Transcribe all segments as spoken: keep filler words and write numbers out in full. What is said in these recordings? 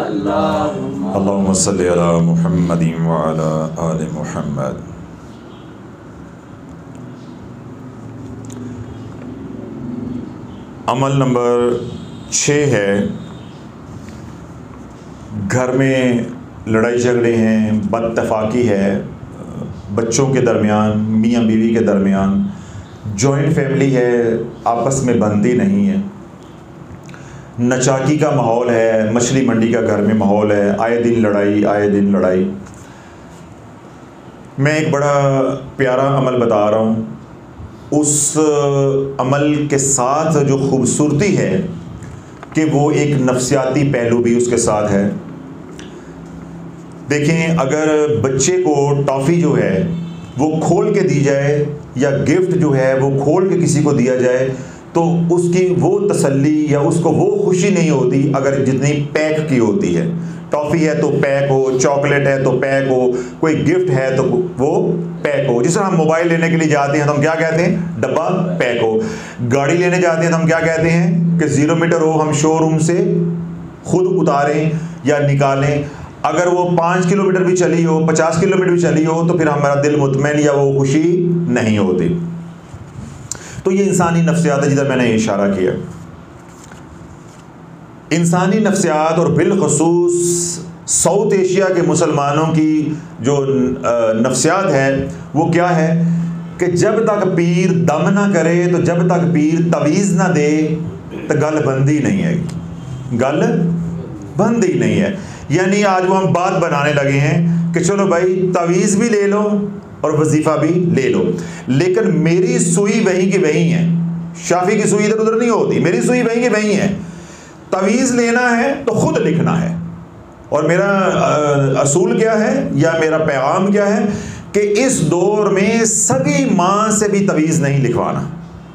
अल्लाहुम्मा सल्ली अला मुहम्मदिन व अला आलि मुहम्मद। अमल नंबर छः है, घर में लड़ाई झगड़े हैं, बदतफाकी है बच्चों के दरमियान, मियाँ बीवी के दरमियान, जॉइंट फैमिली है, आपस में बनती नहीं है, नचाकी का माहौल है, मछली मंडी का घर में माहौल है, आए दिन लड़ाई आए दिन लड़ाई। मैं एक बड़ा प्यारा अमल बता रहा हूँ, उस अमल के साथ जो खूबसूरती है कि वो एक नफ्सियाती पहलू भी उसके साथ है। देखें, अगर बच्चे को टॉफ़ी जो है वो खोल के दी जाए या गिफ्ट जो है वो खोल के किसी को दिया जाए तो उसकी वो तसल्ली या उसको वो खुशी नहीं होती अगर जितनी पैक की होती है। टॉफ़ी है तो पैक हो, चॉकलेट है तो पैक हो, कोई गिफ्ट है तो वो पैक हो। जिस तरह हम मोबाइल लेने के लिए जाते हैं तो हम क्या कहते हैं, डब्बा पैक हो। गाड़ी लेने जाते हैं तो हम क्या कहते हैं कि ज़ीरो मीटर हो, हम शोरूम से खुद उतारें या निकालें। अगर वो पाँच किलोमीटर भी चली हो, पचास किलोमीटर भी चली हो तो फिर हमारा दिल मुतमईन या वो खुशी नहीं होती। तो ये इंसानी नफ्सियात है जिधर मैंने इशारा किया। इंसानी नफ्सियात और बिलखसूस साउथ एशिया के मुसलमानों की जो नफ्सियात है वो क्या है कि जब तक पीर दम ना करे, तो जब तक पीर तवीज़ ना दे तो गल बंदी नहीं है, गल बंदी नहीं है। यानी आज वो हम बात बनाने लगे हैं कि चलो भाई तवीज़ भी ले लो और वजीफ़ा भी ले लो, लेकिन मेरी सुई वहीं की वहीं है। शाफी की सुई इधर उधर नहीं होती, मेरी सुई वहीं की वहीं है। तवीज़ लेना है तो खुद लिखना है। और मेरा असूल क्या है या मेरा पैगाम क्या है कि इस दौर में सगी माँ से भी तवीज़ नहीं लिखवाना।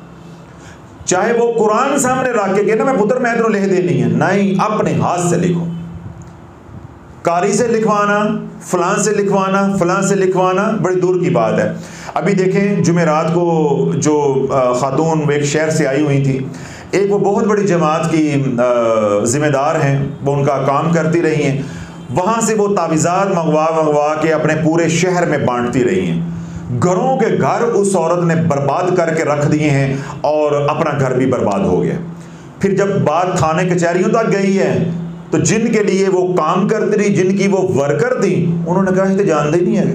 चाहे वो कुरान सामने रख के कहना मैं पुत्र मैं तो लिख देनी है, नहीं, अपने हाथ से लिखो। कारी से लिखवाना, फलां से लिखवाना, फलां से लिखवाना बड़ी दूर की बात है। अभी देखें, जुमेरात को जो खातून एक शहर से आई हुई थी, एक वो बहुत बड़ी जमात की ज़िम्मेदार हैं, वो उनका काम करती रही हैं, वहाँ से वो तावीज़ात मंगवा मंगवा के अपने पूरे शहर में बांटती रही हैं। घरों के घर उस औरत ने बर्बाद करके रख दिए हैं और अपना घर भी बर्बाद हो गया। फिर जब बात थाने कचहरियों तक गई है तो जिनके लिए वो काम करती रही, जिनकी वो वर्कर थी, उन्होंने कहा तो जानते ही नहीं है,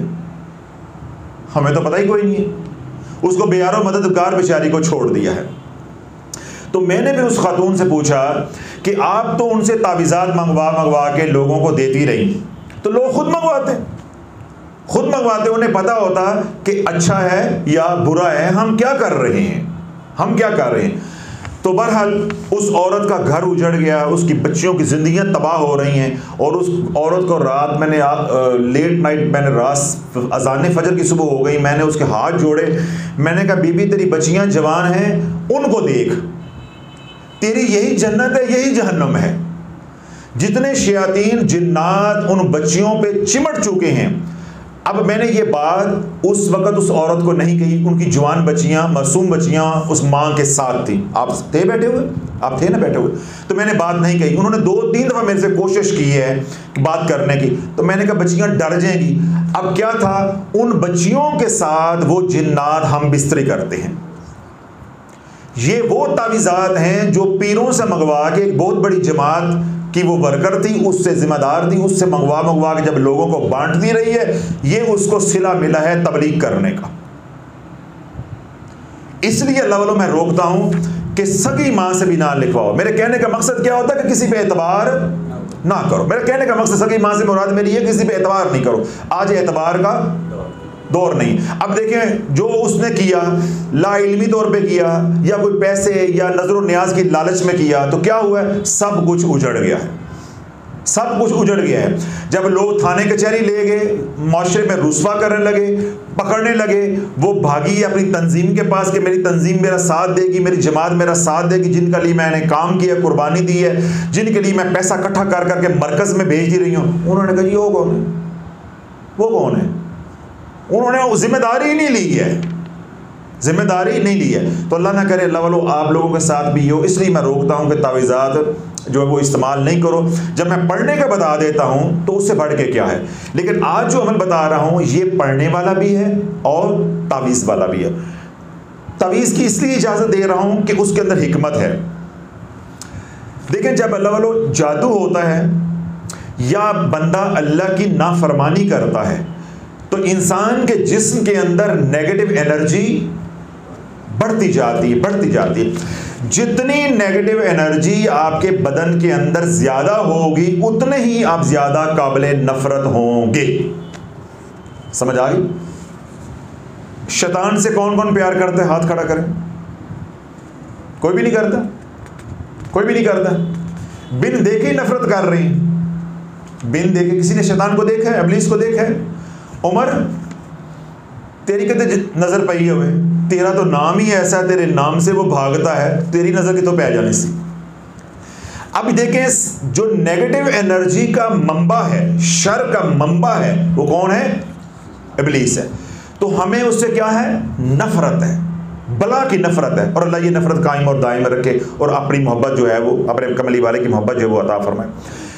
हमें तो पता ही कोई नहीं है। उसको बेयारो मददगार बेचारी को छोड़ दिया है। तो मैंने भी उस खातून से पूछा कि आप तो उनसे तावीज़ात मंगवा मंगवा के लोगों को देती रही, तो लोग खुद मंगवाते खुद मंगवाते उन्हें पता होता कि अच्छा है या बुरा है, हम क्या कर रहे हैं हम क्या कर रहे हैं। तो बहरहाल उस औरत का घर उजड़ गया, उसकी बच्चियों की ज़िंदगियां तबाह हो रही हैं। और उस औरत को रात मैंने आ, लेट नाइट मैंने रात अज़ान फजर की सुबह हो गई, मैंने उसके हाथ जोड़े, मैंने कहा बीबी तेरी बच्चियां जवान हैं, उनको देख, तेरी यही जन्नत है यही जहन्नम है। जितने शयातीन जिन्नात उन बच्चियों पे चिमट चुके हैं। अब मैंने ये बात उस वक़्त उस औरत को नहीं कही, उनकी जवान बच्चियां, मासूम बच्चियां उस माँ के साथ थी। आप थे बैठे हुए, आप थे ना बैठे हुए, तो मैंने बात नहीं कही। उन्होंने दो तीन दफ़ा मेरे से कोशिश की है बात करने की, तो मैंने कहा बच्चियां डर जाएंगी। अब क्या था, उन बच्चियों के साथ वो जिन्नात हम बिस्तरी करते हैं। ये वो तावीज़ात हैं जो पीरों से मंगवा के, एक बहुत बड़ी जमात कि वो वर्कर थी, उससे जिम्मेदार थी, उससे मंगवा मंगवा के जब लोगों को बांटती रही है, ये उसको सिला मिला है तबलीग करने का। इसलिए अल्लाह वालों मैं रोकता हूं कि सगी मां से भी ना लिखवाओ। मेरे कहने का मकसद क्या होता है कि किसी पे एतबार ना करो। मेरे कहने का मकसद सगी मां से मुराद मेरी है किसी पे एतबार नहीं करो। आज एतबार का दौर नहीं। अब देखें, जो उसने किया लाइल्मी तौर पे किया या कोई पैसे या नजर न्याज की लालच में किया, तो क्या हुआ है, सब कुछ उजड़ गया है, सब कुछ उजड़ गया है। जब लोग थाने कचहरी ले गए, माशरे में रुस्वा करने लगे, पकड़ने लगे, वो भागी अपनी तंजीम के पास कि मेरी तंजीम मेरा साथ देगी, मेरी जमात मेरा साथ देगी, जिनके लिए मैंने काम किया, कुर्बानी दी है, जिनके लिए मैं पैसा इकट्ठा कर करके मरकज़ में भेज दी रही हूँ। उन्होंने कहा जी वो कौन है, वो कौन है, उन्होंने वो जिम्मेदारी नहीं ली है, जिम्मेदारी नहीं ली है। तो अल्लाह ना करे अल्लाह वालों आप लोगों के साथ भी हो। इसलिए मैं रोकता हूँ कि तावीज़ात जो है वो इस्तेमाल नहीं करो। जब मैं पढ़ने का बता देता हूँ तो उससे बढ़ के क्या है। लेकिन आज जो अमल बता रहा हूँ ये पढ़ने वाला भी है और तावीज़ वाला भी है। तावीज़ की इसलिए इजाज़त दे रहा हूँ कि उसके अंदर हिकमत है। देखें, जब अल्लाह वालों जादू होता है या बंदा अल्लाह की नाफरमानी करता है तो इंसान के जिस्म के अंदर नेगेटिव एनर्जी बढ़ती जाती है बढ़ती जाती है। जितनी नेगेटिव एनर्जी आपके बदन के अंदर ज़्यादा होगी उतने ही आप ज़्यादा काबिले नफ़रत होंगे। समझ आ गई? शैतान से कौन कौन प्यार करता है? हाथ खड़ा करें। कोई भी नहीं करता, कोई भी नहीं करता। बिन देखे ही नफरत कर रही हैं, बिन देखे। किसी ने शैतान को देखा है? इब्लीस को देखा है? उमर तेरी कहते नजर पई हुए, तेरा तो नाम ही ऐसा है, तेरे नाम से वो भागता है, तेरी नजर की तो पै जाने सी। अब देखें, जो नेगेटिव एनर्जी का मंबा है, शर का मंबा है, वो कौन है? इब्लीस है। तो हमें उससे क्या है? नफरत है, बला की नफरत है। और अल्लाह ये नफरत कायम और दायम रखे और अपनी मोहब्बत जो है वो, अपने कमली वाले की मोहब्बत जो है वो अता फरमाए।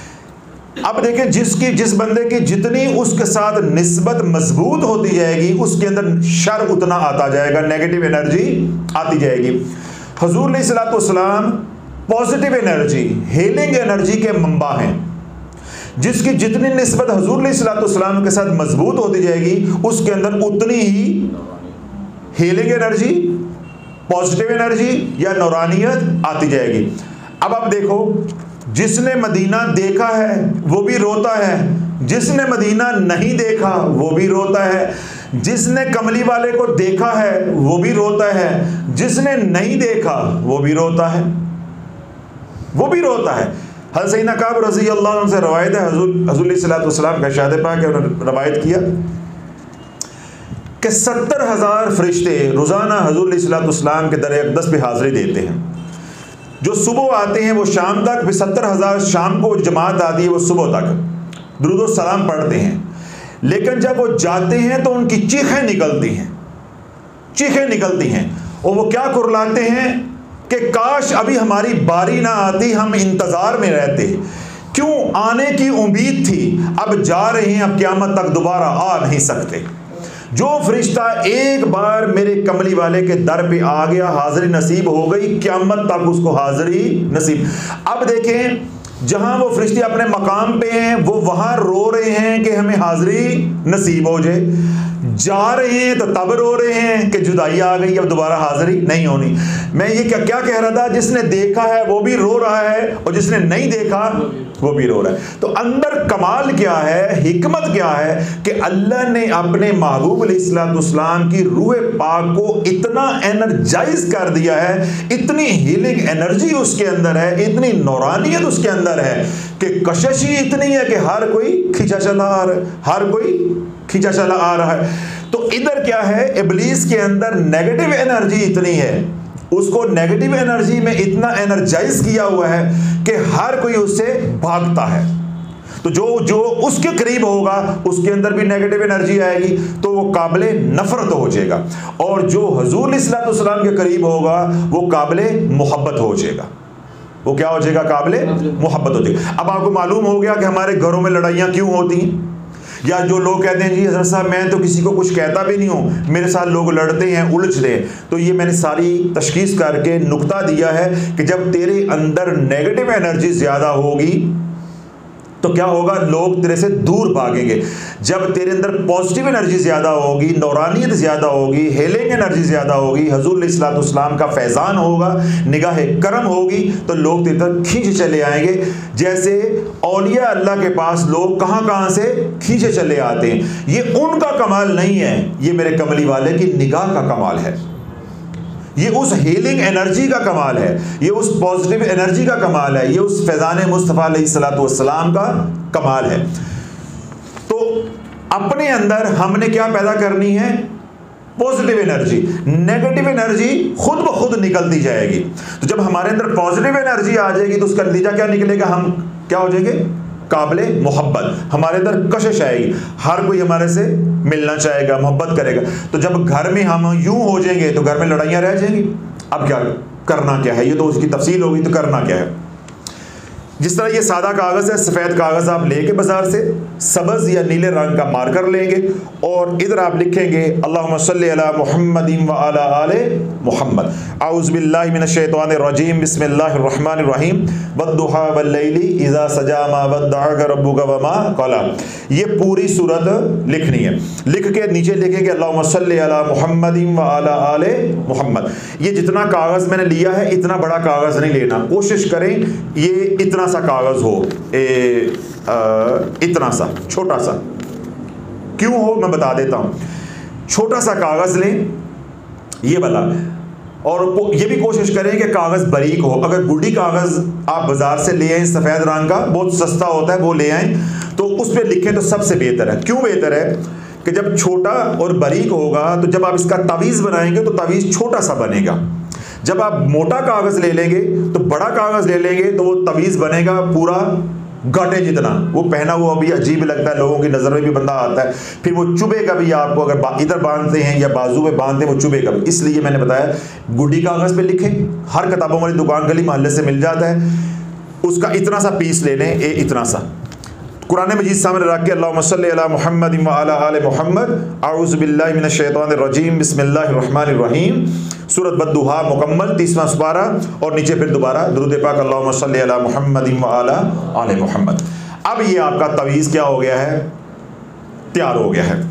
अब देखें, जिसकी जिस बंदे की जितनी उसके साथ निस्बत मजबूत होती जाएगी उसके अंदर शर उतना आता जाएगा, नेगेटिव एनर्जी आती जाएगी। हुजूर अलैहिस्सलातु वस्सलाम पॉजिटिव एनर्जी, हीलिंग एनर्जी के मंबा हैं। जिसकी जितनी निस्बत हुजूर अलैहिस्सलातु वस्सलाम के साथ मजबूत होती जाएगी उसके अंदर उतनी ही हीलिंग एनर्जी, पॉजिटिव एनर्जी या नौरानियत आती जाएगी। अब आप देखो, जिसने मदीना देखा है वो भी रोता है, जिसने मदीना नहीं देखा वो भी रोता है, जिसने कमली वाले को देखा है वो भी रोता है, जिसने नहीं देखा वो भी रोता है, वो भी रोता है। हज़रत सैयदना काब रज़ी अल्लाह अन्हु से रवायत है, हुज़ूर हुज़ूर अलैहिस्सलातु वस्सलाम का इरशाद पाक है, उन्होंने रवायत किया कि सत्तर हज़ार फरिश्ते रोज़ाना हुज़ूर अलैहिस्सलातु वस्सलाम के दर अक़दस पे हाज़िरी देते हैं। जो सुबह आते हैं वो शाम तक, फिर सत्तर हज़ार शाम को जमात आती है वो सुबह तक दुरूद और सलाम पढ़ते हैं। लेकिन जब वो जाते हैं तो उनकी चीखें निकलती हैं, चीखें निकलती हैं और वो क्या कुरलाते हैं कि काश अभी हमारी बारी ना आती, हम इंतज़ार में रहते, क्यों आने की उम्मीद थी, अब जा रहे हैं, अब क़यामत तक दोबारा आ नहीं सकते। जो फरिश्ता एक बार मेरे कमली वाले के दर पे आ गया, हाज़िरी नसीब हो गई, क़यामत तक उसको हाज़िरी नसीब। अब देखें, जहां वो फरिश्ते अपने मकाम पे हैं वो वहां रो रहे हैं कि हमें हाज़िरी नसीब हो जाए, जा रहे हैं तो तब रो रहे हैं कि जुदाई आ गई, अब दोबारा हाज़िरी नहीं होनी। मैं ये क्या क्या कह रहा था, जिसने देखा है वो भी रो रहा है और जिसने नहीं देखा वो भी रो रहा है। तो अंदर कमाल क्या है, हिकमत क्या है कि अल्लाह ने अपने महबूब अलैहिस्सलाम की रूह पाक को इतना एनर्जाइज कर दिया है, इतनी हीलिंग एनर्जी उसके अंदर है, इतनी नौरानियत उसके अंदर है कि कशिश ही इतनी है कि हर कोई खींचा चला आ रहा है, हर कोई खींचा चला आ रहा है। तो इधर क्या है, इब्लीस के अंदर नेगेटिव एनर्जी इतनी है, उसको नेगेटिव एनर्जी में इतना एनर्जाइज किया हुआ है कि हर कोई उससे भागता है। तो जो जो उसके करीब होगा उसके अंदर भी नेगेटिव एनर्जी आएगी तो वो काबिले नफरत हो जाएगा, और जो हुजूर अलैहिस्सलातु वस्सलाम के करीब होगा वो काबिले मोहब्बत हो जाएगा। वो क्या हो जाएगा? काबिले मोहब्बत हो जाएगा। अब आपको मालूम हो गया कि हमारे घरों में लड़ाइयाँ क्यों होती हैं, या जो लोग कहते हैं जी हज़रत साहब मैं तो किसी को कुछ कहता भी नहीं हूँ, मेरे साथ लोग लड़ते हैं, उलझते हैं। तो ये मैंने सारी तशखीस करके नुक्ता दिया है कि जब तेरे अंदर नेगेटिव एनर्जी ज़्यादा होगी तो क्या होगा, लोग तेरे से दूर भागेंगे। जब तेरे अंदर पॉजिटिव एनर्जी ज़्यादा होगी, नौरानियत ज़्यादा होगी, हेलिंग एनर्जी ज़्यादा होगी, हुज़ूर अलैहिस्सलातु वस्सलाम का फैज़ान होगा, निगाह करम होगी, तो लोग तेरे तक खींचे चले आएंगे। जैसे औलिया अल्लाह के पास लोग कहाँ कहाँ से खींचे चले आते हैं। ये उनका कमाल नहीं है, ये मेरे कमली वाले की निगाह का कमाल है, ये उस हीलिंग एनर्जी का कमाल है, ये उस पॉजिटिव एनर्जी का कमाल है, ये उस फैज़ान मुस्तफ़ा अलैहिस्सलातु वस्सलाम का कमाल है। तो अपने अंदर हमने क्या पैदा करनी है? Positive energy. नेगेटिव एनर्जी खुद ब खुद निकलती जाएगी। तो जब हमारे अंदर पॉजिटिव एनर्जी आ जाएगी तो उसका नतीजा क्या निकलेगा? हम क्या हो जाएंगे? काबिले मोहब्बत। हमारे अंदर कशिश आएगी, हर कोई हमारे से मिलना चाहेगा, मोहब्बत करेगा। तो जब घर में हम यूं हो जाएंगे तो घर में लड़ाइयाँ रह जाएंगी। अब क्या करना क्या है, ये तो उसकी तफसील होगी, तो करना क्या है। जिस तरह ये सादा कागज़ है, सफ़ेद कागज़ आप लेके बाज़ार से सब्ज़ या नीले रंग का मार्कर लेंगे और इधर आप लिखेंगे अल्लाहुम्मा सल्ली अला मुहम्मदिन व अला आले मुहम्मद, औज़ु बिल्लाहि मिनश शैतानिर रजीम, बिस्मिल्लाहिर रहमानिर रहीम, वद्दुहा वल्लैली इज़ा सजा मा वद्दअका रब्बुका व मा क़ला। ये पूरी सूरत लिखनी है। लिख के नीचे लिखेंगे अल्लाहुम्मा सल्ली अला मुहम्मदिन व अला आले मुहम्मद। ये जितना कागज़ मैंने लिया है इतना बड़ा कागज़ नहीं लेना, कोशिश करें ये इतना सा कागज़ हो, ए, आ, इतना सा छोटा सा। क्यों हो मैं बता देता हूँ। छोटा सा कागज़ लें ये वाला, और ये भी कोशिश करें कि कागज़ बारीक हो। अगर गुडी कागज़ आप बाज़ार से ले आएँ सफ़ेद रंग का, बहुत सस्ता होता है, वो ले आएँ तो उस पर लिखें तो सबसे बेहतर है। क्यों बेहतर है कि जब छोटा और बारीक होगा तो जब आप इसका तवीज़ बनाएंगे तो तवीज़ छोटा सा बनेगा। जब आप मोटा कागज़ ले लेंगे तो बड़ा कागज़ ले लेंगे तो वो तवीज़ बनेगा पूरा घाटे जितना, वो पहना हुआ भी अजीब लगता है, लोगों की नज़र में भी बंदा आता है, फिर वो चुभेगा भी आपको। अगर इधर बांधते हैं या बाजू में बांधते हैं वो चुभेगा भी। इसलिए मैंने बताया गुडी कागज़ पे लिखें, हर किताबों वाली दुकान गली मोहल्ले से मिल जाता है। उसका इतना सा पीस ले लें, ए इतना सा कुरान मजीद सामने रख के अल्लाहुम्मा सल्ली अला मुहम्मदिन व अला आले मुहम्मद, औज़ु बिल्लाहि मिनश शैतानिर रजीम, बिस्मिल्लाहिर रहमानिर रहीम। सूरत बद्दुहा मुकम्मल तीसवां सुपारा और नीचे फिर दोबारा दुरूद पाक अल्लाहुम्मा सल्ली अला मुहम्मदिन व अला आले मुहम्मद। अब ये आपका तवीज़ क्या हो गया है, तैयार हो गया है।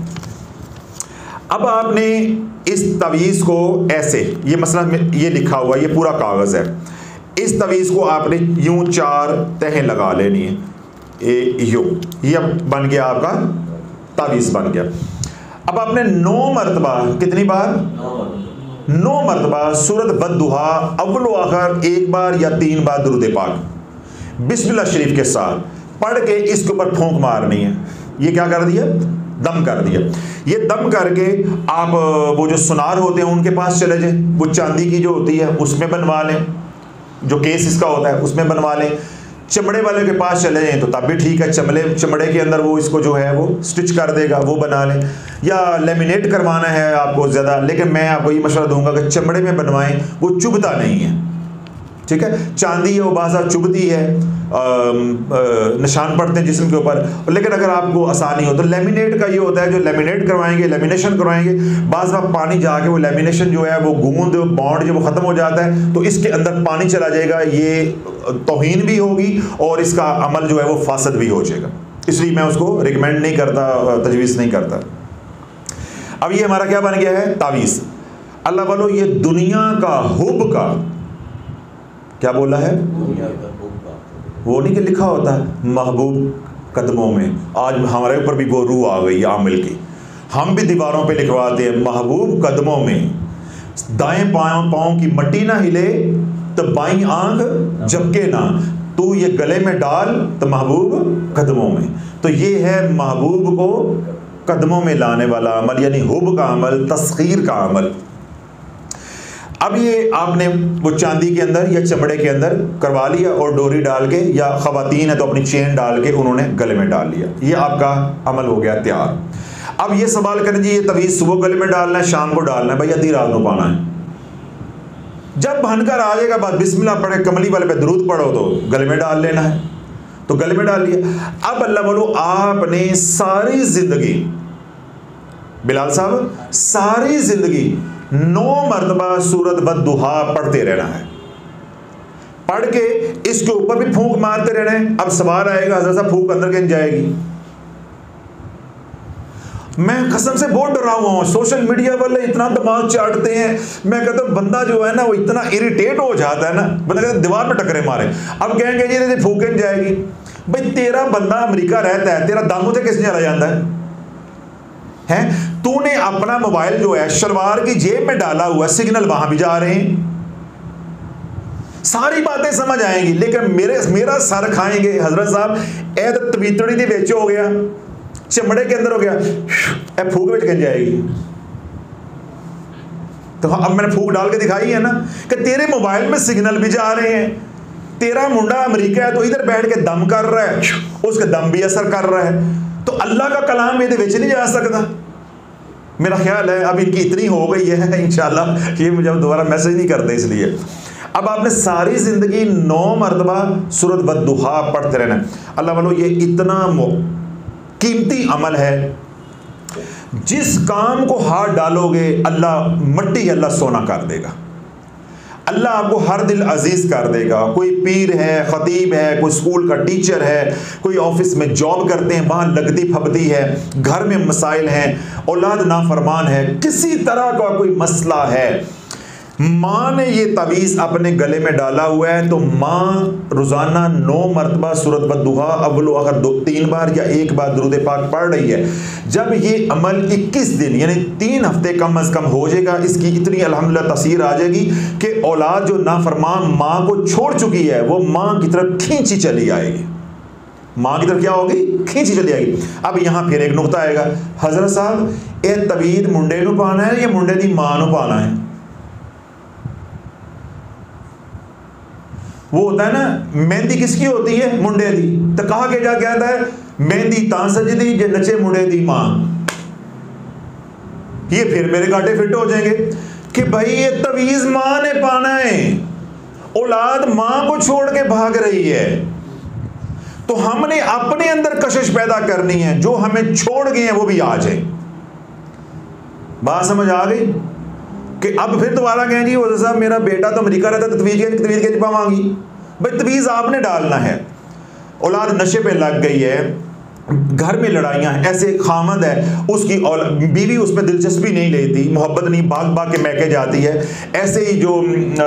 अब आपने इस तवीज़ को ऐसे, ये मसलन ये लिखा हुआ ये पूरा कागज़ है, इस तवीज़ को आपने यूं चार तहें लगा लेनी है। ए यू ये बन गया आपका तावीज़ बन गया। अब आपने नौ मरतबा, कितनी बार, नौ मरतबा सूरत बद्दुहा अव्वल व आखिर एक बार या तीन बार दुरूद पाक बिस्मिल्लाह शरीफ के साथ पढ़ के इसके ऊपर फूंक मारनी है। ये क्या कर दिया, दम कर दिया। ये दम करके आप वो जो सुनार होते हैं उनके पास चले जाए, वो चांदी की जो होती है उसमें बनवा लें, जो केस इसका होता है उसमें बनवा लें। चमड़े वाले के पास चले जाएं तो तब भी ठीक है, चमड़े चमड़े के अंदर वो इसको जो है वो स्टिच कर देगा, वो बना लें। या लेमिनेट करवाना है आपको ज़्यादा, लेकिन मैं आपको ये मशवरा दूंगा कि चमड़े में बनवाएं, वो चुभता नहीं है, ठीक है। चांदी है वो बाज़ा चुभती है, आ, आ, निशान पड़ते हैं जिस्म के ऊपर, लेकिन अगर आपको आसानी हो तो लेमिनेट का ये होता है, जो लेमिनेट करवाएंगे, लेमिनेशन करवाएंगे, बाज़ वक्त पानी जाके वो लेमिनेशन जो है वो गूंद बॉन्ड जब वो ख़त्म हो जाता है तो इसके अंदर पानी चला जाएगा, ये तौहीन भी होगी और इसका अमल जो है वो फासद भी हो जाएगा। इसलिए मैं उसको रिकमेंड नहीं करता, तजवीज़ नहीं करता। अब ये हमारा क्या बन गया है, तावीज़। अल्लाह वालों ये दुनिया का हुब का क्या बोला है, वो नहीं कि लिखा होता है महबूब कदमों में। आज हमारे ऊपर भी वो रूह आ गई आमिल की, हम भी दीवारों पे लिखवाते हैं महबूब कदमों में, दाएं पाँव पाँव की मट्टी ना हिले तो बाईं आंख झपके ना, तू ये गले में डाल तो महबूब कदमों में। तो ये है महबूब को कदमों में लाने वाला अमल, यानी हुब का अमल, तस्खीर का अमल। अब ये आपने वो चांदी के अंदर या चमड़े के अंदर करवा लिया और डोरी डाल के, या ख़वातीन है तो अपनी चेन डाल के उन्होंने गले में डाल लिया, ये आपका अमल हो गया तैयार। अब ये सवाल करें जी ये तवीज़ सुबह गले में डालना है, शाम को डालना है, भाई अधी रात को पाना है। जब बनकर आ जाएगा बाद बिस्मिल्लाह पढ़े, कमली वाले पे दरूद पढ़ो तो गले में डाल लेना है, तो गले में डाल लिया। अब अल्लाह बोलो आपने सारी जिंदगी, बिलाल साहब सारी जिंदगी नौ मरतबा सूरत बद्दुहा पढ़ते रहना है, पढ़ के इसके ऊपर भी फूंक मारते रहना है। अब सवाल आएगा हज़रत साहब फूंक अंदर कहीं जाएगी? मैं कसम से बहुत डरा हुआ हूँ, सोशल मीडिया वाले इतना दिमाग चाटते हैं, मैं कहता हूँ बंदा जो है ना वो इतना इरिटेट हो जाता है ना, बंदा कहता है दीवार में टकरे मारे। अब कहेंगे जी फूंक जाएगी, भाई तेरा बंदा अमेरिका रहता है, तेरा दामू से किस चला जाता है हैं? तूने अपना मोबाइल जो है शलवार की जेब में डाला हुआ, सिग्नल वहां भी जा रहे हैं, सारी बातें समझ आएंगी, लेकिन मेरे मेरा सर खाएंगे हजरत साहब ए तो तवीतड़ी के बेच हो गया, चमड़े के अंदर हो गया, ए फूक में कह जाएगी। तो अब मैंने फूक डाल के दिखाई है ना कि तेरे मोबाइल में सिग्नल भी जा रहे हैं, तेरा मुंडा अमेरिका है तो इधर बैठ के दम कर रहा है, उसका दम भी असर कर रहा है, तो अल्लाह का कलाम ये बेच नहीं जा सकता। मेरा ख्याल है अब इनकी इतनी हो गई है इंशाल्लाह कि मुझे दोबारा मैसेज नहीं करते। इसलिए अब आपने सारी ज़िंदगी नौ मरतबा सूरत वद्दुहा पढ़ते रहना। अल्लाह वालों, ये इतना कीमती अमल है, जिस काम को हाथ डालोगे अल्लाह मट्टी अल्लाह सोना कर देगा। अल्लाह आपको हर दिल अजीज़ कर देगा। कोई पीर है, ख़तीब है, कोई स्कूल का टीचर है, कोई ऑफिस में जॉब करते हैं, वहाँ लगती फबती है, घर में मसाइल हैं, औलाद नाफरमान है, किसी तरह का कोई मसला है, माँ ने ये तवीज़ अपने गले में डाला हुआ है, तो माँ रोज़ाना नौ मरतबा सूरत वद्दुहा अव्वल व आखिर दो तीन बार या एक बार दुरूद पाक पढ़ रही है। जब ये अमल इक्कीस दिन यानी तीन हफ्ते कम अज़ कम हो जाएगा, इसकी इतनी अल्हम्दुलिल्लाह तसीर आ जाएगी कि औलाद जो नाफरमान माँ को छोड़ चुकी है वो माँ की तरफ खींची चली आएगी। माँ की तरफ क्या होगी? खींची चली आएगी। अब यहाँ फिर एक नुक्ता आएगा, हज़रत साहब ये तवीज़ मुंडे नूं पाना है या मुंडे दी माँ नूं पाना है? वो होता है ना, मेहंदी किसकी होती है? मुंडे दी। तो कहा के जा कहता है मेहंदी तां सजदी जे नचे मुंडे दी मां। ये फिर मेरे कांटे फिट हो जाएंगे कि भाई ये तवीज़ मां ने पाना है, औलाद मां को छोड़ के भाग रही है, तो हमने अपने अंदर कशिश पैदा करनी है, जो हमें छोड़ गए हैं वो भी आ जाए। बात समझ आ गई? कि अब फिर दोबारा कहें जी वो साहब मेरा बेटा तो अमेरिका रहता है, तवीज़ के तवीज़ के चिपा मांगी। भाई तवीज़ आपने डालना है। औलाद नशे पे लग गई है, घर में लड़ाइयाँ हैं, ऐसे खामद है उसकी और बीवी उसमें दिलचस्पी नहीं लेती, मोहब्बत नहीं, भाग भाग के महके जाती है। ऐसे ही जो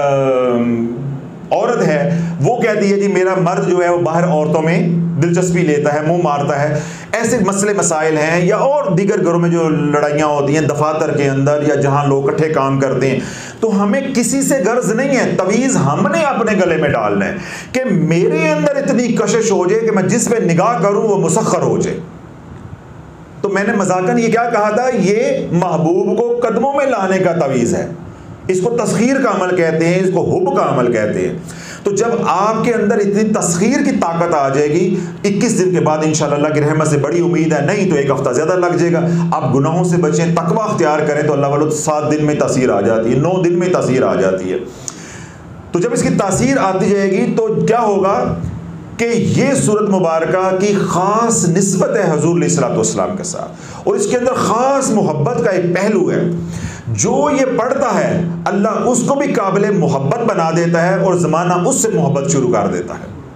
औरत है वो कहती है जी मेरा मर्द जो है वो बाहर औरतों में दिलचस्पी लेता है, मुंह मारता है। ऐसे मसले मसाइल हैं, या और दीगर घरों में जो लड़ाइयाँ होती हैं दफातर के अंदर या जहाँ लोग इकट्ठे काम करते हैं, तो हमें किसी से गर्ज नहीं है, तवीज़ हमने अपने गले में डालना है कि मेरे अंदर इतनी कशिश हो जाए कि मैं जिस पे निगाह करूँ वो मुसख्खर हो जाए। तो मैंने मजाकन ये क्या कहा था, ये महबूब को कदमों में लाने का तवीज़ है। इसको तस्खीर का अमल कहते हैं, इसको हुब का अमल कहते हैं। तो जब आपके अंदर इतनी तस्खीर की ताकत आ जाएगी, इक्कीस दिन के बाद इंशाअल्लाह अल्लाह की रहमत से बड़ी उम्मीद है, नहीं तो एक हफ्ता ज़्यादा लग जाएगा। आप गुनाहों से बचें, तकवा अख्तियार करें, तो अल्लाह वालों सात दिन में तासीर आ जाती है, नौ दिन में तासीर आ जाती है। तो जब इसकी तासीर आती जाएगी तो क्या होगा कि ये सूरत मुबारका की ख़ास निस्बत है हुज़ूर अलैहिस्सलातु वस्सलाम के साथ, और इसके अंदर ख़ास मोहब्बत का एक पहलू है। जो ये पढ़ता है अल्लाह उसको भी काबिल मोहब्बत बना देता है और ज़माना उससे मोहब्बत शुरू कर देता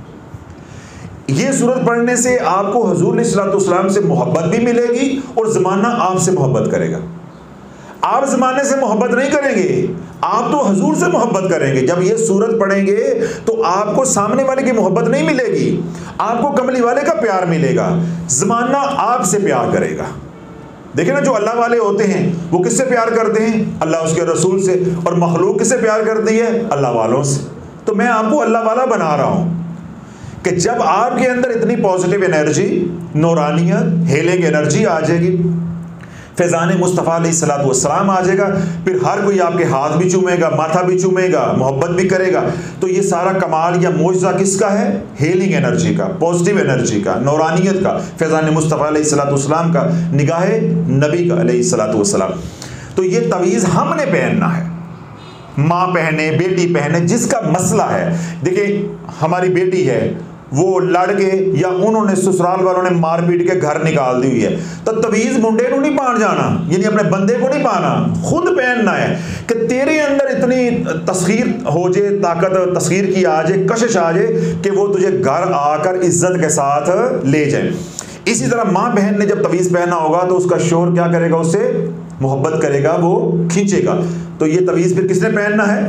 है। ये सूरत पढ़ने से आपको हुज़ूर अलैहिस्सलातु वस्सलाम से मोहब्बत भी मिलेगी और ज़माना आपसे मोहब्बत करेगा। आप ज़माने से मोहब्बत नहीं करेंगे, आप तो हुज़ूर से मोहब्बत करेंगे। जब ये सूरत पढ़ेंगे तो आपको सामने वाले की मोहब्बत नहीं मिलेगी, आपको कमली वाले का प्यार मिलेगा, ज़माना आपसे प्यार करेगा। देखिए ना, जो अल्लाह वाले होते हैं वो किससे प्यार करते हैं? अल्लाह उसके रसूल से। और मखलूक किससे प्यार करती है? अल्लाह वालों से। तो मैं आपको अल्लाह वाला बना रहा हूँ कि जब आपके अंदर इतनी पॉजिटिव एनर्जी, नूरानियत, हेलिंग एनर्जी आ जाएगी, फैज़ान मुस्तफ़ा अलैहिस्सलातु वस्सलाम आ जाएगा, फिर हर कोई आपके हाथ भी चूमेगा, माथा भी चूमेगा, मोहब्बत भी करेगा। तो ये सारा कमाल या मोज़ा किसका है? हेलिंग एनर्जी का, पॉजिटिव एनर्जी का, नौरानियत का, फैज़ान मुस्तफ़ा अलैहिस्सलातु वस्सलाम का, निगाह नबी का अलैहिस्सलातु वस्सलाम। तो ये तवीज़ हमने पहनना है, माँ पहने, बेटी पहने, जिसका मसला है। देखिए हमारी बेटी है, वो लड़के या उन्होंने ससुराल वालों ने मार पीट के घर निकाल दी हुई है, तो तवीज़ मुंडे को नहीं पान जाना, यानी अपने बंदे को नहीं पाना, खुद पहनना है कि तेरे अंदर इतनी तस्खीर हो जाए, ताकत तस्खीर की आ जाए, कशिश आ जाए कि वो तुझे घर आकर इज्जत के साथ ले जाए। इसी तरह माँ बहन ने जब तवीज़ पहना होगा तो उसका शोर क्या करेगा? उससे मोहब्बत करेगा, वो खींचेगा। तो ये तवीज़ फिर किसने पहनना है?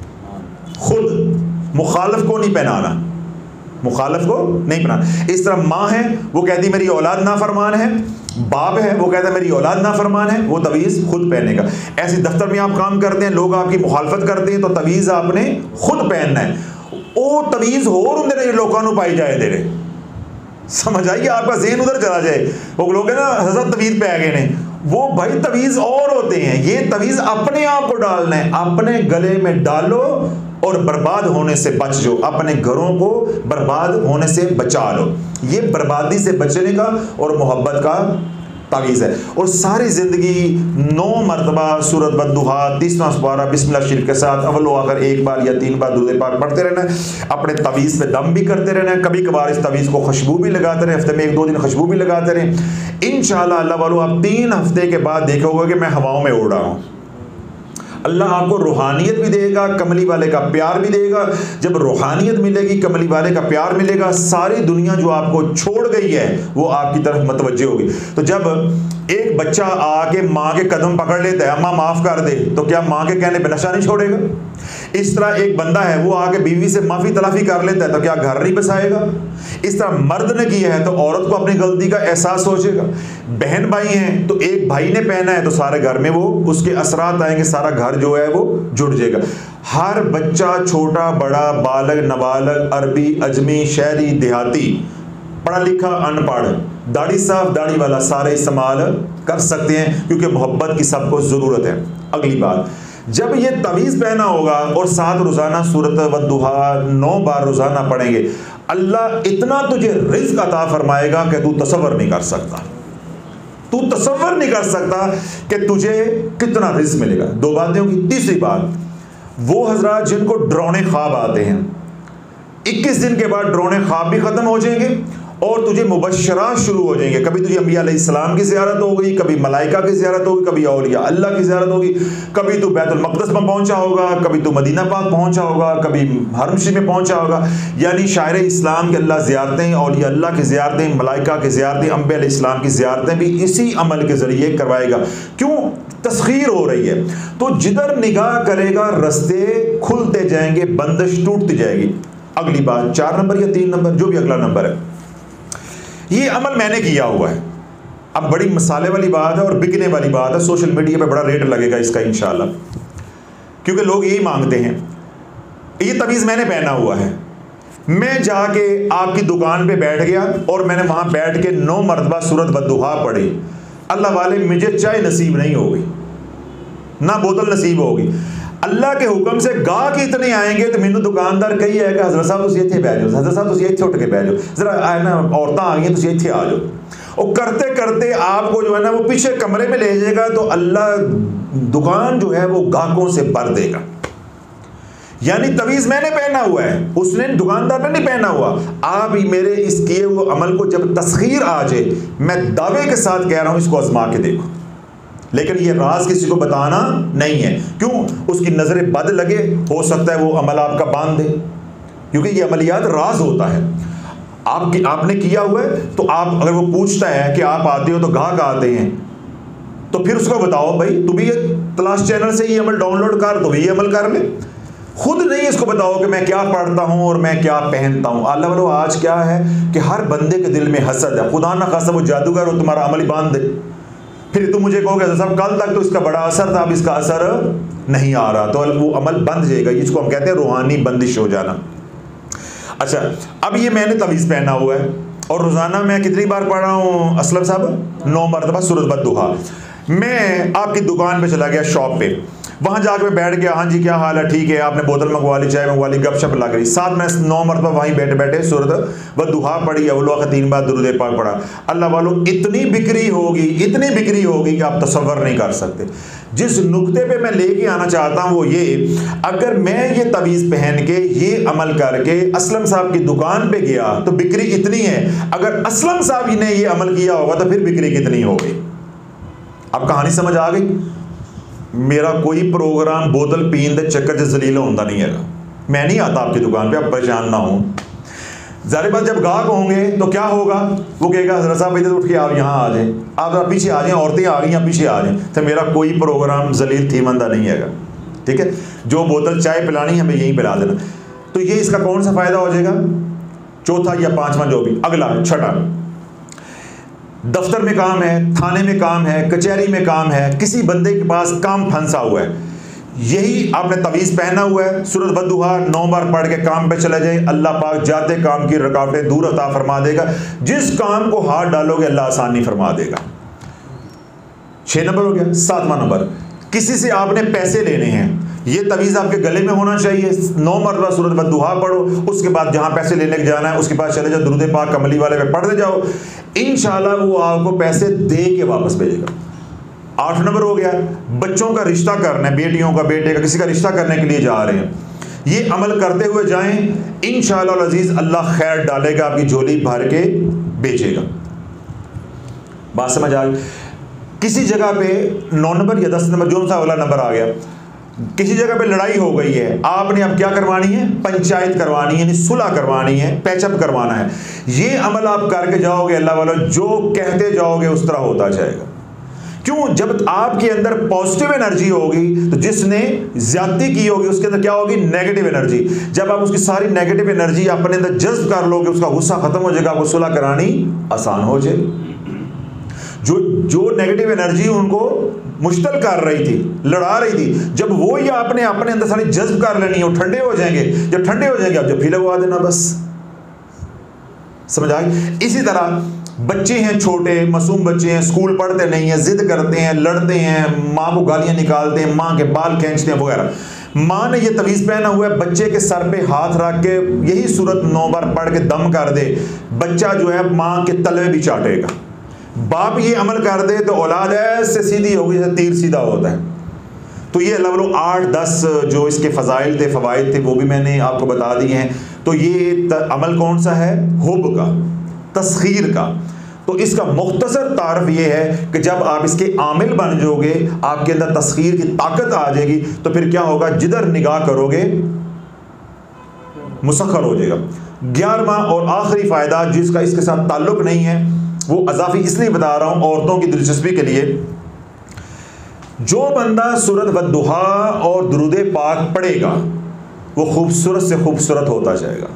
खुद। मुखालिफ को नहीं पहनाना, मुखालिफ को नहीं पहनाना। इस तरह माँ है, वो कहती मेरी औलाद नाफरमान है, बाप है वो कहता है मेरी औलाद नाफरमान है, वो तवीज़ खुद पहनेगा। ऐसे दफ्तर में आप काम करते हैं, लोग आपकी मुखालफत करते हैं, तो तवीज़ आपने खुद पहनना है। वो तवीज़ होर होंगे लोगों को पाई जाए दे रहे, समझ आइए, आपका ज़हन उधर चला जाए। वो लोग है ना हज़रत तवीज़ पे आ गए ने, वो भाई तवीज़ और होते हैं। ये तवीज़ अपने आप को डालना है, अपने गले में डालो और बर्बाद होने से बच जो, अपने घरों को बर्बाद होने से बचा लो। ये बर्बादी से बचने का और मोहब्बत का तावीज़ है। और सारी ज़िंदगी नौ मरतबा सूरत वद्दुहा तीसरा सुपारा बिस्मिल्लाह शरीफ के साथ अव्वल व आखिर एक बार या तीन बार दुरूद पाक पढ़ते रहना है। अपने तवीज़ पे दम भी करते रहना है। कभी कभार इस तवीज़ को खुशबू भी लगाते रहें, हफ्ते में एक दो दिन खुशबू भी लगाते रहें। इंशाअल्लाह अल्लाह वालों आप तीन हफ्ते के बाद देखोगे कि मैं हवाओं में उड़ रहा हूँ। अल्लाह आपको रूहानियत भी देगा, कमली वाले का प्यार भी देगा। जब रूहानियत मिलेगी, कमली वाले का प्यार मिलेगा, सारी दुनिया जो आपको छोड़ गई है वो आपकी तरफ मतवज्जे होगी। तो जब एक बच्चा आके माँ के कदम पकड़ लेता है, अम्मा माफ़ कर दे, तो क्या माँ के कहने पे नशा नहीं छोड़ेगा? इस तरह एक बंदा है वो आके बीवी से माफ़ी तलाफ़ी कर लेता है, तो क्या घर नहीं बसाएगा? इस तरह मर्द ने किया है तो औरत को अपनी गलती का एहसास सोचेगा। बहन भाई हैं तो एक भाई ने पहना है तो सारे घर में वो उसके असरात आएंगे, सारा घर जो है वो जुड़ जाएगा। हर बच्चा, छोटा बड़ा, बालग नाबालग, अरबी अजमी, शहरी देहाती, पढ़ा लिखा अनपढ़, दाढ़ी साफ दाढ़ी वाला, सारे इस्तेमाल कर सकते हैं क्योंकि मोहब्बत की सबको ज़रूरत है। अगली बात, जब ये तवीज़ पहना होगा और साथ रोज़ाना सूरत वद्दुहा नौ बार रोज़ाना पढ़ेंगे, अल्लाह इतना तुझे रिज़्क़ अता फरमाएगा कि तू तसव्वुर नहीं कर सकता। तू तसव्वुर नहीं कर सकता कि तुझे कितना रिज़्क़ मिलेगा। दो बातें होंगी। तीसरी बात, वो हजरात जिनको डरावने ख्वाब आते हैं, इक्कीस दिन के बाद डरावने ख्वाब भी ख़त्म हो जाएंगे और तुझे मुबश्शरात शुरू हो जाएंगे। कभी तुझे अंबिया अलैहिस्सलाम की ज़ियारत होगी, कभी मलाइका की ज़ियारत होगी, कभी औलिया अल्लाह की ज़ियारत होगी, कभी तू बैतुल मक़दस में पहुंचा होगा, कभी तू मदीना पाक पहुंचा होगा, कभी हरम शरीफ में पहुंचा होगा। यानी शायर इस्लाम के अल्लाह ज़ियारतें, औलिया अल्लाह की ज़ियारतें, मलाइका की ज़ियारतें, अंबिया अलैहिस्सलाम की ज़ियारतें भी इसी अमल के ज़रिए करवाएगा। क्यों? तस्खीर हो रही है। तो जिधर निगाह करेगा रास्ते खुलते जाएंगे, बंदिश टूटती जाएगी। अगली बात, चार नंबर या तीन नंबर, जो भी अगला नंबर है, ये अमल मैंने किया हुआ है। अब बड़ी मसाले वाली बात है और बिकने वाली बात है, सोशल मीडिया पे बड़ा रेट लगेगा इसका इंशाल्लाह, क्योंकि लोग यही मांगते हैं। ये तवीज़ मैंने पहना हुआ है। मैं जाके आपकी दुकान पे बैठ गया और मैंने वहाँ बैठ के नौ मरतबा सूरत वद्दुहा पढ़ी। अल्लाह वाले मुझे चाय नसीब नहीं होगी, ना बोतल नसीब होगी। अल्लाह के हुक्म से गाहक इतने आएंगे तो मैंने दुकानदार कही है कि हज़रत साहब तुम इत्थे बैठ जाओ, हज़रत साहब तुम इत्थे उठ के बैठ जाओ, जरा है ना औरतें आ गई तुम इत्थे आ जाओ। और करते करते आपको जो है ना वो पीछे कमरे में ले जाएगा तो अल्लाह दुकान जो है वो गाहकों से भर देगा। यानी तवीज़ मैंने पहना हुआ है, उसने दुकानदार ने नहीं पहना हुआ। आप ही मेरे इस किए हुए अमल को जब तस्खीर आ जाए, मैं दावे के साथ कह रहा हूँ इसको आजमा के देखो। लेकिन ये राज किसी को बताना नहीं है। क्यों? उसकी नज़रें बद लगे, हो सकता है वो अमल आपका बांध दे, क्योंकि ये अमलियात राज होता है। आपकी आपने किया हुआ है तो आप अगर वो पूछता है कि आप आते हो तो गाहक आते हैं, तो फिर उसको बताओ भाई तू भी ये तलाश चैनल से ये अमल डाउनलोड कर, तो भी ये अमल कर ले। खुद नहीं इसको बताओ कि मैं क्या पढ़ता हूँ और मैं क्या पहनता हूँ। अल्लाह वालों आज क्या है कि हर बंदे के दिल में हसद है, खुदा ना खासा वो जादूगर हो तुम्हारा अमल ही बांध दे, फिर तुम मुझे कहोगे साहब कल तक तो इसका बड़ा असर था, अब इसका असर नहीं आ रहा, तो वो अमल बंद जाएगा। इसको हम कहते हैं रूहानी बंदिश हो जाना। अच्छा, अब ये मैंने तवीज़ पहना हुआ है और रोज़ाना मैं कितनी बार पढ़ रहा हूँ असलम साहब? नौ मरतबा सूरत वद्दुहा। मैं आपकी दुकान पे चला गया, शॉप पे, वहाँ जाकर मैं बैठ गया, हाँ जी क्या हाल है, ठीक है, आपने बोतल मंगवा ली, चाय मंगवा ली, गपशप लग रही। साथ में नौ मरतबा वहीं बैठे बैठे सूरत वद्दुहा पढ़ी, अव्वल तीन बार दुरूद पाक पढ़ा। अल्लाह वालों इतनी बिक्री होगी, इतनी बिक्री होगी कि आप तसव्वुर नहीं कर सकते। जिस नुक्ते पे मैं लेके आना चाहता हूँ वो ये, अगर मैं ये तवीज़ पहन के ये अमल करके असलम साहब की दुकान पे गया तो बिक्री इतनी है, अगर असलम साहब ही ने ये अमल किया होगा तो फिर बिक्री कितनी होगी। अब कहानी समझ आ गई? मेरा कोई प्रोग्राम बोतल पीन दे चक्कर च जलील होता नहीं है। मैं नहीं आता आपकी दुकान पे, आप परेशान ना हो। ज़ाहिर बात जब गाहक होंगे तो क्या होगा, वो कहेगा हज़रत साहब इधर उठ के आप यहाँ आ जाएं, आप जरा पीछे आ जाएं, औरतें आ गई हैं पीछे आ जाएं। तो मेरा कोई प्रोग्राम जलील थीमंदा नहीं है, ठीक है। जो बोतल चाय पिलानी हमें यहीं पिला देना। तो ये इसका कौन सा फ़ायदा हो जाएगा? चौथा या पाँचवा जो भी, अगला छठा, दफ्तर में काम है, थाने में काम है, कचहरी में काम है, किसी बंदे के पास काम फंसा हुआ है, यही आपने तवीज़ पहना हुआ है, सूरत वद्दुहा नौ बार पढ़ के काम पे चले जाए, अल्लाह पाक जाते काम की रुकावटें दूर अता फरमा देगा। जिस काम को हाथ डालोगे अल्लाह आसानी फरमा देगा। छः नंबर हो गया। सातवां नंबर, किसी से आपने पैसे लेने हैं, ये तवीज़ आपके गले में होना चाहिए। नौ मरतबा सूरत बद्दुहा पढ़ो, उसके बाद जहाँ पैसे लेने के जाना है उसके पास चले जाओ, दुरूद पाक कमली वाले पे पढ़ते जाओ, इंशाल्लाह वो आपको पैसे दे के वापस भेजेगा। आठ नंबर हो गया, बच्चों का रिश्ता करना है, बेटियों का, बेटे का, किसी का रिश्ता करने के लिए जा रहे हैं, ये अमल करते हुए जाएं, इंशाअल्लाह अज़ीज़ अल्लाह खैर डालेगा, आपकी झोली भर के बेचेगा। बात समझ आ गई? किसी जगह पे नौ नंबर या दस नंबर जो सा वाला नंबर आ गया, किसी जगह पे लड़ाई हो गई है, आपने अब क्या करवानी है? पंचायत करवानी है, यानी सुलह करवानी है, पैचअप करवाना है। ये अमल आप करके जाओगे, अल्लाह वाला जो कहते जाओगे उस तरह होता जाएगा। क्यों? जब आपके अंदर पॉजिटिव एनर्जी होगी तो जिसने ज्यादती की होगी उसके अंदर क्या होगी? Negative energy. जब आप उसकी सारी नेगेटिव एनर्जी अपने अंदर जज्ब कर लोगे, उसका गुस्सा खत्म हो जाएगा, आपको सुलह करानी आसान हो जाएगी। जो जो नेगेटिव एनर्जी उनको मुश्तल कर रही थी, लड़ा रही थी, जब वो ये आपने अपने अंदर सारी जज्ब कर लेनी है, वो ठंडे हो जाएंगे। जब ठंडे हो जाएंगे आप जब भी लगवा देना, बस समझ आए। इसी तरह बच्चे हैं, छोटे मासूम बच्चे हैं, स्कूल पढ़ते नहीं हैं, जिद करते हैं, लड़ते हैं, माँ को गालियां निकालते हैं, माँ के बाल खींचते हैं वगैरह। माँ ने ये तवीज़ पहना हुआ है, बच्चे के सर पे हाथ रख के यही सूरत नौ बार पढ़ के दम कर दे, बच्चा जो है माँ के तलवे भी चाटेगा। बाप ये अमल कर दे तो औलाद ऐसे सीधी होगी जैसे तीर सीधा होता है। तो ये अल्लाह वालों आठ दस जो इसके फ़ज़ाइल थे, फ़वाइद थे, वो भी मैंने आपको बता दिए हैं। तो ये अमल कौन सा है? हुब का, तस्खीर का। तो इसका मुख्तसर तारफ ये है कि जब आप इसके आमिल बन जाओगे, आपके अंदर तस्खीर की ताकत आ जाएगी, तो फिर क्या होगा? जिधर निगाह करोगे मुसख्खर हो जाएगा। ग्यारहवां और आखिरी फ़ायदा जिसका इसके साथ ताल्लुक़ नहीं है, वो अज़ाफ़ी इसलिए बता रहा हूँ औरतों की दिलचस्पी के लिए। जो बंदा सूरत बद्दुहा और दुरूद पाक पढ़ेगा वो खूबसूरत से खूबसूरत होता जाएगा।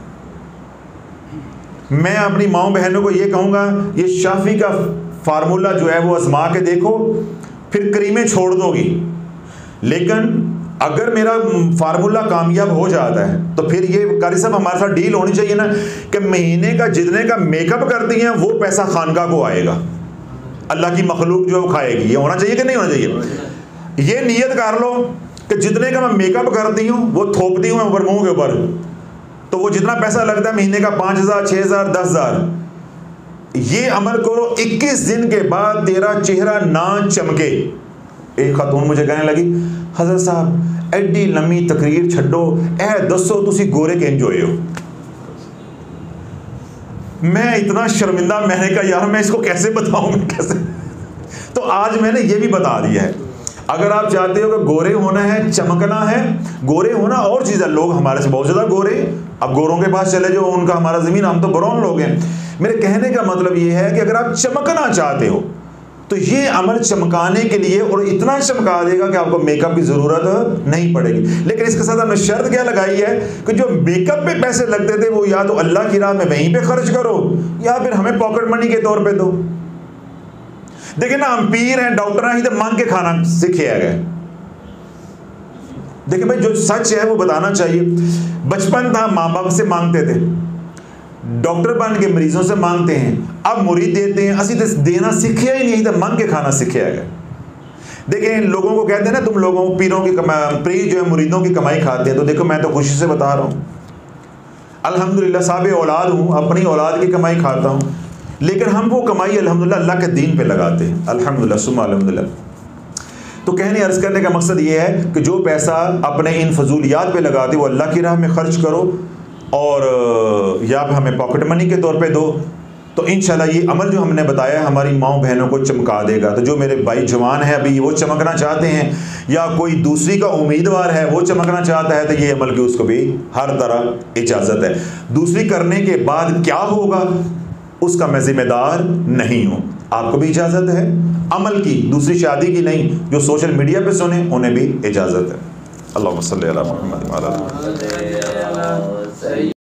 मैं अपनी माओ बहनों को ये कहूँगा, ये शाफी का फार्मूला जो है वो आजमा के देखो, फिर करीमें छोड़ दोगी। लेकिन अगर मेरा फार्मूला कामयाब हो जाता है तो फिर ये कारी साहब हमारे साथ डील होनी चाहिए ना कि महीने का जितने का मेकअप करती हैं वो पैसा खानका को आएगा, अल्लाह की मखलूक जो है वो खाएगी। ये होना चाहिए कि नहीं होना चाहिए? ये नियत कर लो कि जितने का मैं मेकअप करती हूँ वो थोपती हूँ मैं ऊपर मुँह के ऊपर, तो वो जितना पैसा लगता है महीने का पाँच हज़ार छः हज़ार दस हज़ार ये अमल करो। इक्कीस दिन के बाद तेरा चेहरा ना चमके। एक खातून मुझे कहने लगी, हज़रत साहब एड्डी लम्मी तकरीर छड्डो, ए दसो तुसी गोरे किंज होए हो। मैं इतना शर्मिंदा, मैंने कहा यार मैं इसको कैसे बताऊं, मैं कैसे। तो आज मैंने ये भी बता दिया है। अगर आप चाहते हो कि गोरे होना है, चमकना है, गोरे होना और चीज़ है। लोग हमारे से बहुत ज़्यादा गोरे, अब गोरों के पास चले जाओ, उनका हमारा ज़मीन, हम तो ब्राउन लोग हैं। मेरे कहने का मतलब ये है कि अगर आप चमकना चाहते हो तो ये अमल चमकाने के लिए, और इतना चमका देगा कि आपको मेकअप की ज़रूरत नहीं पड़ेगी। लेकिन इसके साथ हमने शर्त क्या लगाई है कि जो मेकअप पे पैसे लगते थे वो या तो अल्लाह की राह में वहीं पे खर्च करो या फिर हमें पॉकेट मनी के तौर पे दो। देखिए ना, हम पीर हैं, डॉक्टर हैं, तो मांग के खाना सीखे गए। देखिए भाई, जो सच है वो बताना चाहिए। बचपन था माँ बाप से मांगते थे, डॉक्टर बन के मरीजों से मांगते हैं, अब मुरीद देते हैं। असी तो देना सीखे ही नहीं, तो मांग के खाना सीखे गए। देखें, लोगों को कहते हैं ना, तुम लोगों पीरों की कमाई, पीर जो है मुरीदों की कमाई खाते हैं। तो देखो, मैं तो खुशी से बता रहा हूँ, अल्हम्दुलिल्लाह साहब औलाद हूँ, अपनी औलाद की कमाई खाता हूँ। लेकिन हम वो कमाई अल्हम्दुलिल्लाह अल्लाह के दीन पे लगाते हैं, अल्हम्दुलिल्लाह सुम्मा अल्हम्दुलिल्लाह। तो कहने अर्ज़ करने का मकसद ये है कि जो पैसा अपने इन फजूलियात पे लगाते वो अल्लाह की राह में ख़र्च करो, और या हमें पॉकेट मनी के तौर पे दो। तो इंशाल्लाह ये अमल जो हमने बताया हमारी माओ बहनों को चमका देगा। तो जो मेरे भाई जवान हैं अभी वो चमकना चाहते हैं, या कोई दूसरी का उम्मीदवार है वो चमकना चाहता है, तो ये अमल की उसको भी हर तरह इजाज़त है। दूसरी करने के बाद क्या होगा उसका मैं जिम्मेदार नहीं हूँ, आपको भी इजाज़त है अमल की, दूसरी शादी की नहीं। जो सोशल मीडिया पे सुने उन्हें भी इजाज़त है। अल्लाहुम्मा सल्ली अला मुहम्मद।